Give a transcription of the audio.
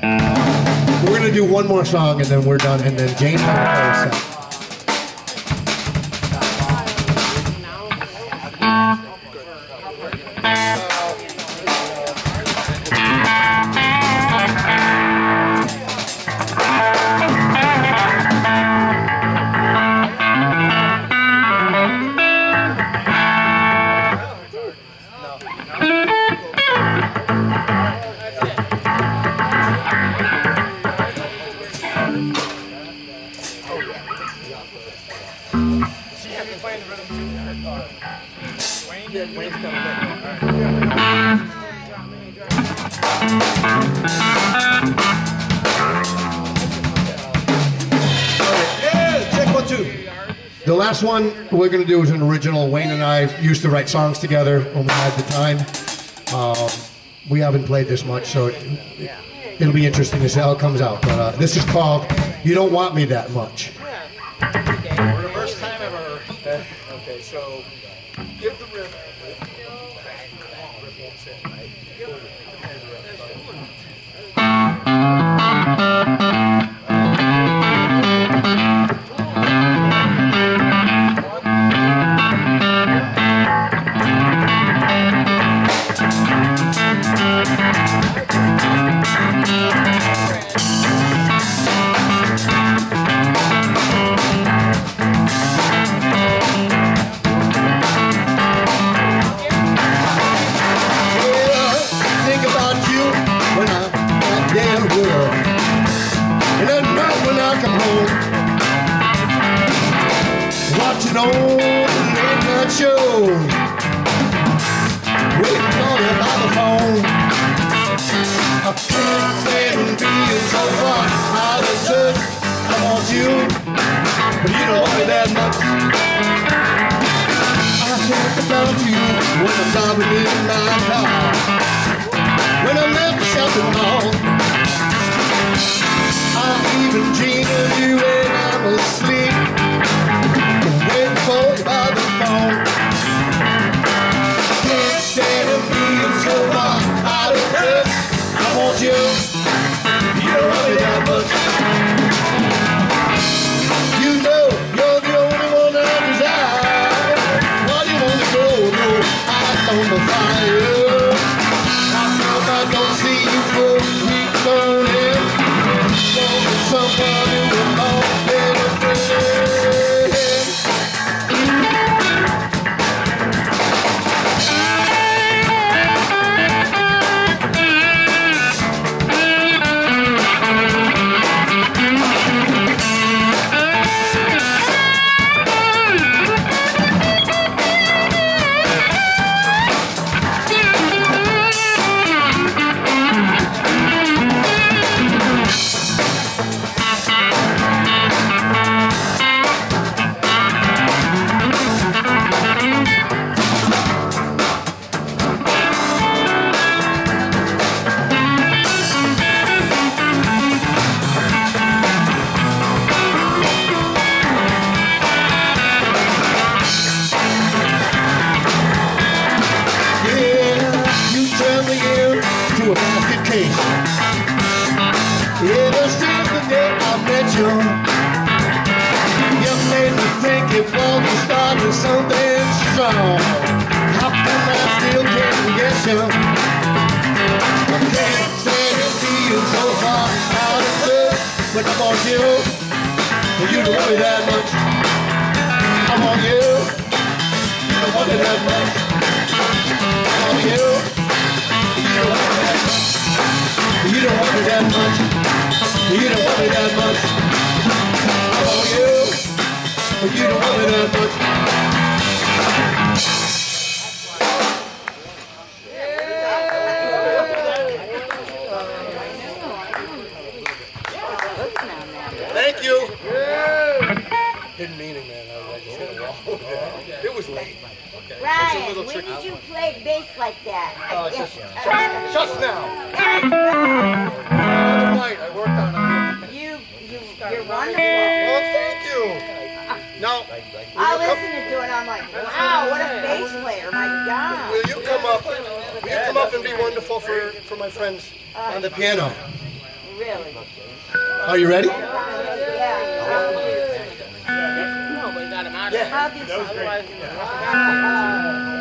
We're gonna do one more song and then we're done, and then James will play us out. The last one we're going to do is an original. Wayne and I used to write songs together when we had the time. We haven't played this much, so it'll be interesting to see how it comes out. But this is called You Don't Want Me That Much. For the first time ever. Okay, so give the riff. Watching old late night shows, waiting on you by the phone. I can't stand being so far out of touch. I want you, but you don't want me that much. I think about you when I'm driving in my car, when I'm at the shopping mall. I even dream of you when I'm asleep, waiting for you by the phone. Can't stand being so far out of touch. I want you, you don't want me that much. You know you're the only one I desire. Why do you want to go? No, I'm on the fire. How come I don't see you for weeks on end? Somebody with all better friends. A basket case. Ever since the day I met you, you made me think it was the start of something strong. How come I still can't get you? I can't stand it being so far out of touch. But I want you, but you don't want me that much. I want you, you don't want me that much. I want you. You don't want me that much. You don't want me that much. I want you, but you don't want me that much. Thank you. Didn't mean it, man. I just hit a wall. It was late. Ryan, when did you play bass like that? Just now. The other night I worked on it. You're wonderful. Well, thank you. Now, I listened to it and I'm like, wow, what a bass player, my God. will you come up and be wonderful for my friends On the piano. Really? Are you ready? Yeah. No, but he got him out of Yeah. How did That was great. you?